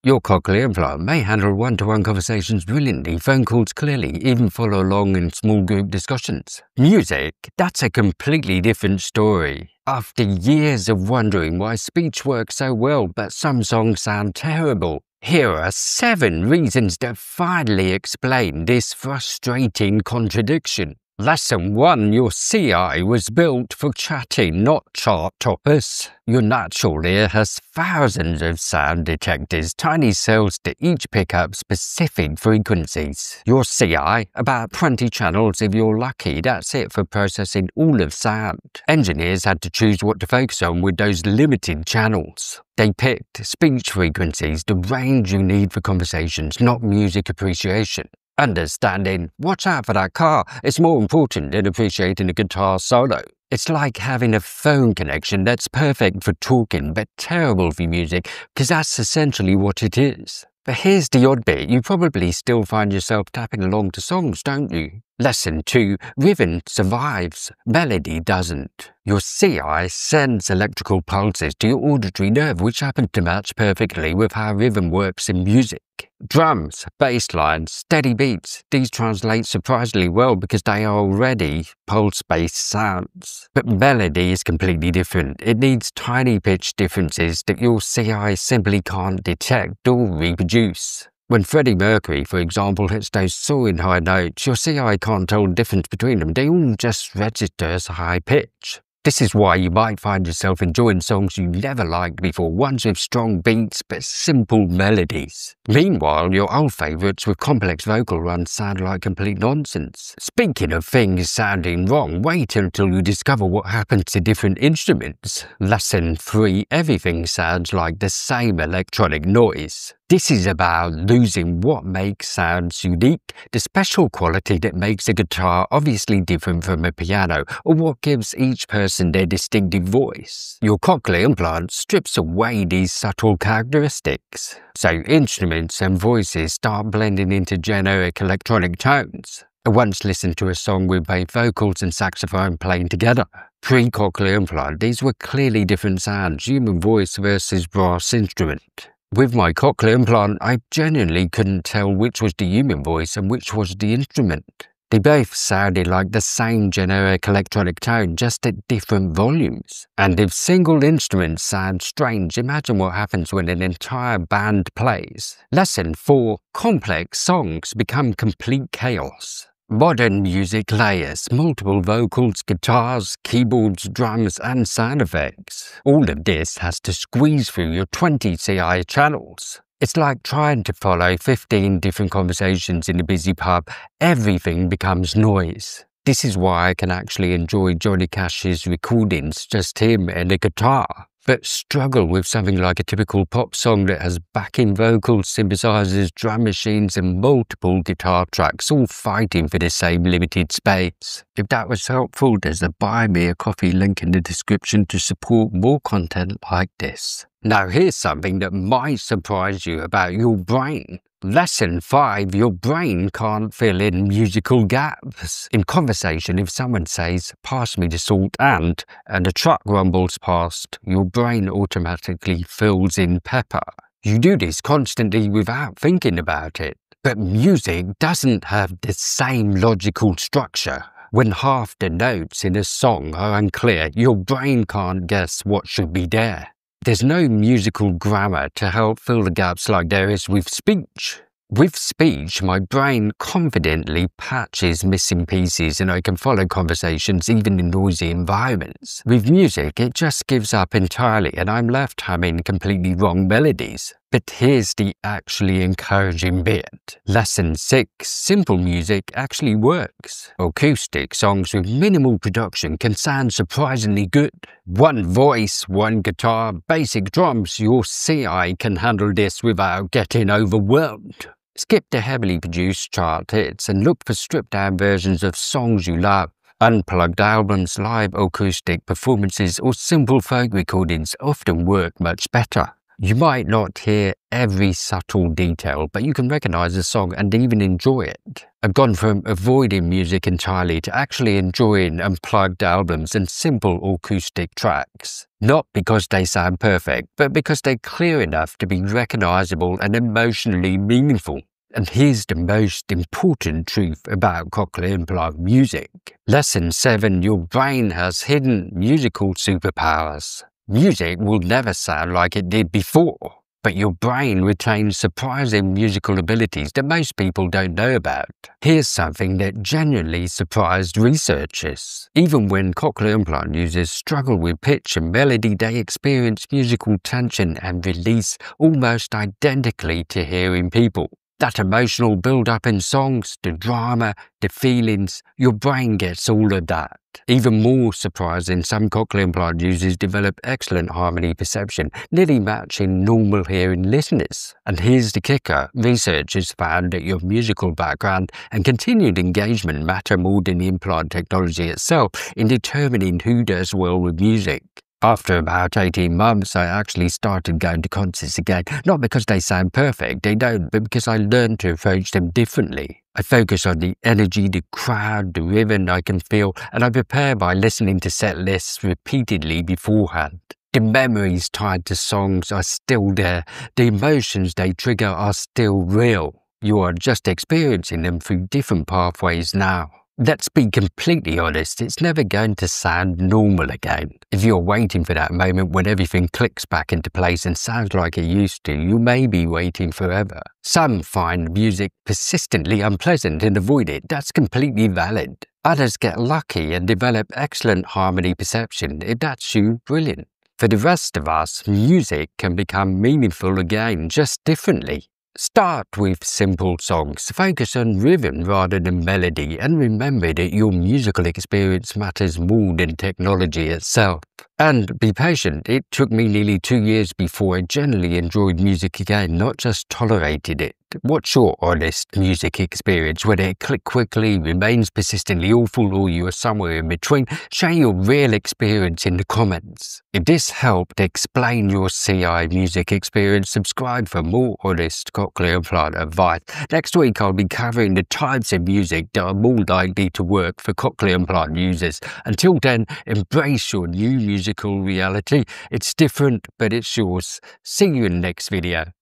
Your cochlear implant may handle one-to-one conversations brilliantly, phone calls clearly, even follow along in small group discussions. Music, that's a completely different story. After years of wondering why speech works so well but some songs sound terrible, here are 7 reasons to finally explain this frustrating contradiction. Lesson 1. Your CI was built for chatting, not chart toppers. Your natural ear has thousands of sound detectors, tiny cells to each pick up specific frequencies. Your CI, about 20 channels if you're lucky, that's it for processing all of sound. Engineers had to choose what to focus on with those limited channels. They picked speech frequencies, the range you need for conversations, not music appreciation. Understanding, watch out for that car, is more important than appreciating a guitar solo. It's like having a phone connection that's perfect for talking but terrible for music, because that's essentially what it is. But here's the odd bit, you probably still find yourself tapping along to songs, don't you? Lesson 2. Rhythm survives, melody doesn't. Your CI sends electrical pulses to your auditory nerve, which happen to match perfectly with how rhythm works in music. Drums, bass lines, steady beats, these translate surprisingly well because they are already pulse-based sounds. But melody is completely different. It needs tiny pitch differences that your CI simply can't detect or reproduce. When Freddie Mercury, for example, hits those soaring high notes, your CI can't tell the difference between them. They all just register as high pitch. This is why you might find yourself enjoying songs you never liked before, ones with strong beats but simple melodies. Meanwhile, your old favourites with complex vocal runs sound like complete nonsense. Speaking of things sounding wrong, wait until you discover what happens to different instruments. Lesson 3. Everything sounds like the same electronic noise. This is about losing what makes sounds unique, the special quality that makes a guitar obviously different from a piano, or what gives each person their distinctive voice. Your cochlear implant strips away these subtle characteristics, so instruments and voices start blending into generic electronic tones. I once listened to a song with both vocals and saxophone playing together. Pre-cochlear implant, these were clearly different sounds, human voice versus brass instrument. With my cochlear implant, I genuinely couldn't tell which was the human voice and which was the instrument. They both sounded like the same generic electronic tone, just at different volumes. And if single instruments sound strange, imagine what happens when an entire band plays. Lesson 4. Complex songs become complete chaos. Modern music layers, multiple vocals, guitars, keyboards, drums, and sound effects. All of this has to squeeze through your 20 CI channels. It's like trying to follow 15 different conversations in a busy pub. Everything becomes noise. This is why I can actually enjoy Johnny Cash's recordings, just him and a guitar, but struggle with something like a typical pop song that has backing vocals, synthesizers, drum machines, and multiple guitar tracks all fighting for the same limited space. If that was helpful, there's a buy me a coffee link in the description to support more content like this. Now here's something that might surprise you about your brain. Lesson 5. Your brain can't fill in musical gaps. In conversation, if someone says, "Pass me the salt and a truck rumbles past, your brain automatically fills in pepper. You do this constantly without thinking about it. But music doesn't have the same logical structure. When half the notes in a song are unclear, your brain can't guess what should be there. There's no musical grammar to help fill the gaps like there is with speech. With speech, my brain confidently patches missing pieces and I can follow conversations even in noisy environments. With music, it just gives up entirely and I'm left humming completely wrong melodies. But here's the actually encouraging bit. Lesson 6. Simple music actually works. Acoustic songs with minimal production can sound surprisingly good. One voice, one guitar, basic drums, your CI can handle this without getting overwhelmed. Skip the heavily produced chart hits and look for stripped-down versions of songs you love. Unplugged albums, live acoustic performances, or simple folk recordings often work much better. You might not hear every subtle detail, but you can recognize the song and even enjoy it. I've gone from avoiding music entirely to actually enjoying unplugged albums and simple acoustic tracks. Not because they sound perfect, but because they're clear enough to be recognizable and emotionally meaningful. And here's the most important truth about cochlear implant music. Lesson 7. Your brain has hidden musical superpowers. Music will never sound like it did before, but your brain retains surprising musical abilities that most people don't know about. Here's something that genuinely surprised researchers. Even when cochlear implant users struggle with pitch and melody, they experience musical tension and release almost identically to hearing people. That emotional build-up in songs, the drama, the feelings, your brain gets all of that. Even more surprising, some cochlear implant users develop excellent harmony perception, nearly matching normal hearing listeners. And here's the kicker. Researchers found that your musical background and continued engagement matter more than the implant technology itself in determining who does well with music. After about 18 months, I actually started going to concerts again, not because they sound perfect, they don't, but because I learned to approach them differently. I focus on the energy, the crowd, the rhythm I can feel, and I prepare by listening to set lists repeatedly beforehand. The memories tied to songs are still there, the emotions they trigger are still real. You are just experiencing them through different pathways now. Let's be completely honest, it's never going to sound normal again. If you're waiting for that moment when everything clicks back into place and sounds like it used to, you may be waiting forever. Some find music persistently unpleasant and avoid it. That's completely valid. Others get lucky and develop excellent harmony perception. If that's you, brilliant. For the rest of us, music can become meaningful again, just differently. Start with simple songs, focus on rhythm rather than melody, and remember that your musical experience matters more than technology itself. And be patient, it took me nearly 2 years before I generally enjoyed music again, not just tolerated it. What's your honest music experience? Whether it clicked quickly, remains persistently awful, or you are somewhere in between, share your real experience in the comments. If this helped explain your CI music experience, subscribe for more honest cochlear implant advice. Next week I'll be covering the types of music that are more likely to work for cochlear implant users. Until then, embrace your new musical reality. It's different, but it's yours. See you in the next video.